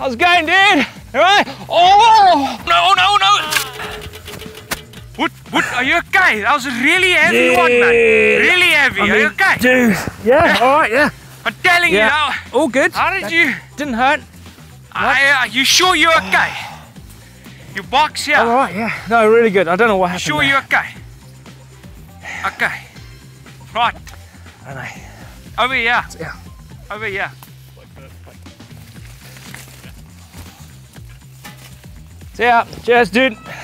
How's it going, dude? All right? Oh! No, no, no! Wood, are you okay? That was a really heavy one, man. Really heavy. Are you okay? Dude, yeah, all right, yeah. I'm telling you now. All good. How did you? Didn't hurt. You sure you're okay? Your box here. All right, yeah. No, really good. I don't know what happened. Sure you're okay? Okay. Right. I don't know. Over here. Yeah. Over here. See ya. Cheers, dude.